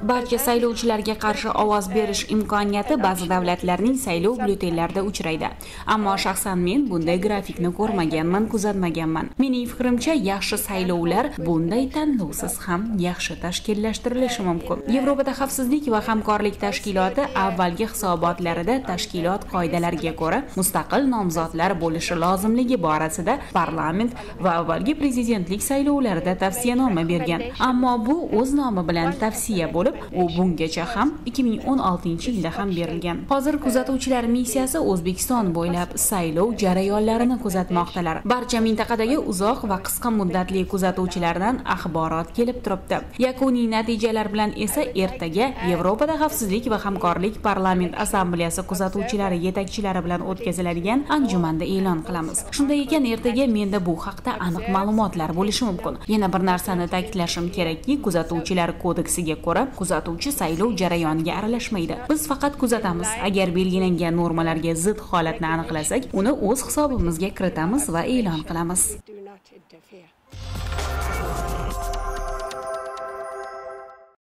Barcha saylovchilarga qarshi ovoz berish imkoniyati ba'zi davlatlarning saylov byulletenlarida uchraydi. Ammo shaxsan men bunday grafikni ko'rmaganman, kuzatmaganman. Mening fikrimcha, yaxshi saylovlar bunday tanlovsiz ham yaxshi tashkillashtirilishi mumkin. Yevropada xavfsizlik va hamkorlik tashkiloti avvalgi hisobotlarida tashkilot qoidalariga ko'ra mustaqil nomzodlar bo'lishi lozimligi borasida parlament va avvalgi prezidentlik saylovlarida tavsiyanoma bergan. Ammo bu o'z nomi bilan tavsiya bo'lib, u bungacha ham 2016-yilda ham berilgan. Hozir kuzatuvchilar missiyasi O'zbekiston bo'ylab saylov jarayonlarini kuzatmoqdalar. Barcha mintaqadagi uzoq va qisqa muddatli kuzatuvchilardan axborot kelib turibdi. Yakuniy natijalar bilan esa ertaga Yevropada xavfsizlik va hamkorlik parlament assambleyasi kuzatuvchilari yetakchilari bilan o'tkaziladigan anjumanda e'lon qilamiz. Shunday ekan, ertaga menda bu haqda aniq ma'lumotlar bo'lishi mumkin. Yana bir narsani ta'kidlashim kerakki, kuzatuvchilar kodeksiga ko'ra kuzatuvchi saylov jarayoniga aralashmaydi. Biz faqat kuzatamiz. Agar belgilangan normalarga zid holatni aniqlasak, uni o'z hisobimizga kiritamiz va e'lon qilamiz.